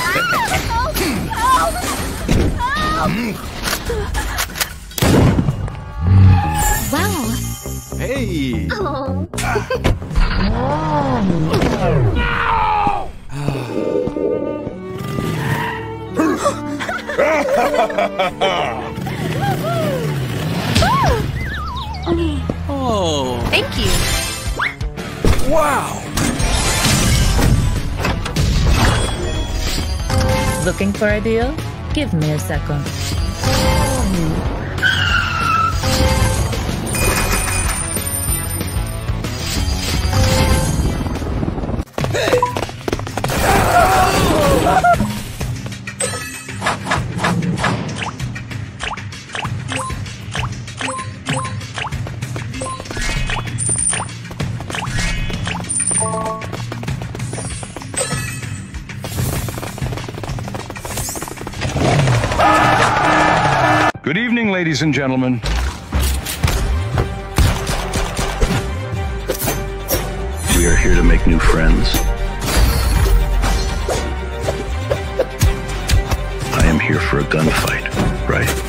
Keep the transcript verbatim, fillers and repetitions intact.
Wow. Hey. Oh. Oh. Thank you. Wow. Looking for a deal? Give me a second. Good evening, ladies and gentlemen. We are here to make new friends. I am here for a gunfight, right?